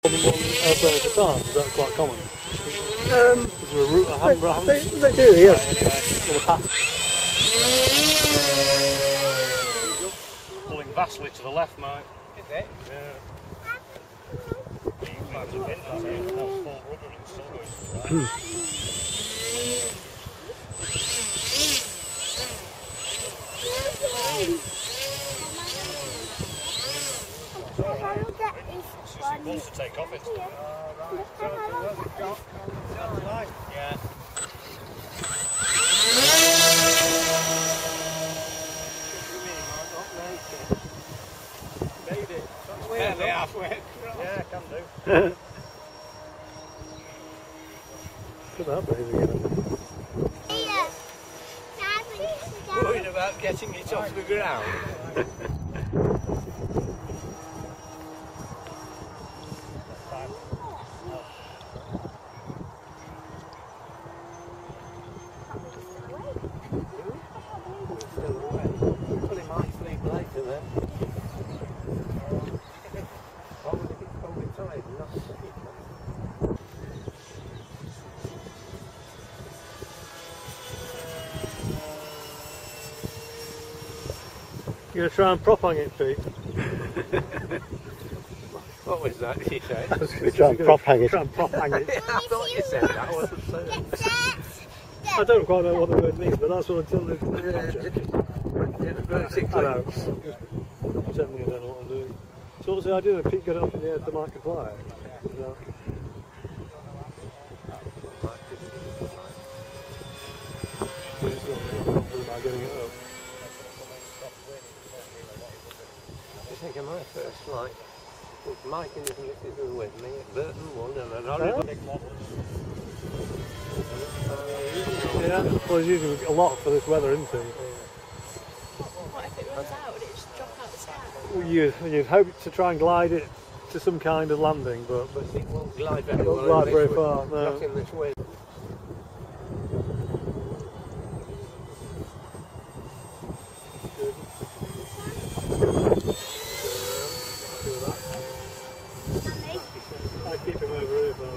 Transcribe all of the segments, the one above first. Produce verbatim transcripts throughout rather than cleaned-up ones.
More than one airplane at a time, is that quite common? Um, Is there a route I haven't, I haven't they, they do, yeah. right, anyway, in the past. Pulling vastly to the left, mate. Is it? Yeah. You might have been that full rudder and still going right. He wants to take off it. Yeah. Made it. Yeah, they halfway across. Yeah, can do. Look at that baby again. Worried about getting it off the ground. You're going to try and prop hang it, Pete? What was that she said? I was going Try and prop hang it. Try and prop hang it. I thought you said that. I wasn't saying. I don't quite know what the word means, but that's what I told the object. Basically. I know. Certainly I don't know what I'm doing. So what's the idea that Pete got it up in the air so Mike can fly it? Is that... about getting it up. I think of my first flight. With Mike and his missus were with me at Burton one and an horrible big model. Yeah, well he's using a lot for this weather, isn't he? What if it runs out? Would it just drop out the sky? Well, you'd, you'd hope to try and glide it to some kind of landing, but, but It won't glide very it won't well glide in very this far. wind. No. Not in this wind. I keep him over here, but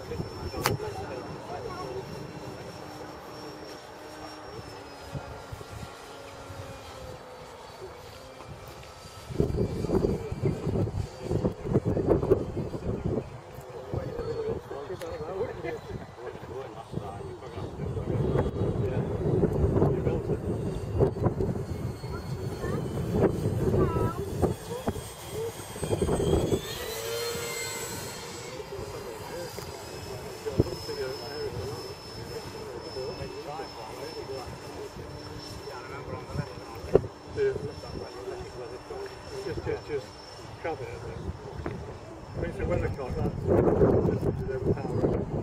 just, just, just crab it a bit. But it's a weathercock, that's to do with power.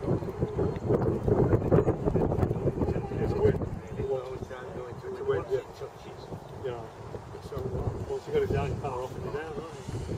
It's a wind. It's a wind, yeah. Yeah. So once you've got it down, you power off and you're down, aren't you?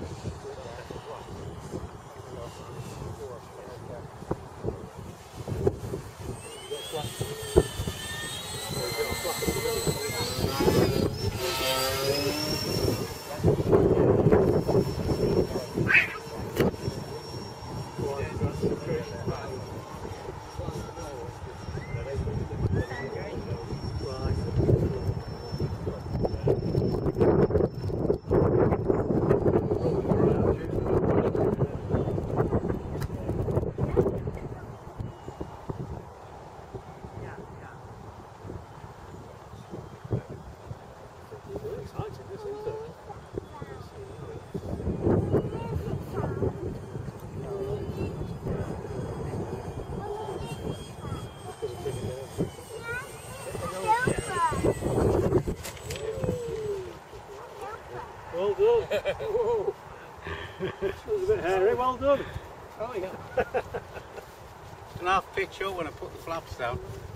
Well done. Whoa. That was a bit hairy, well done. Oh yeah. And I'll pitch up when I put the flaps down.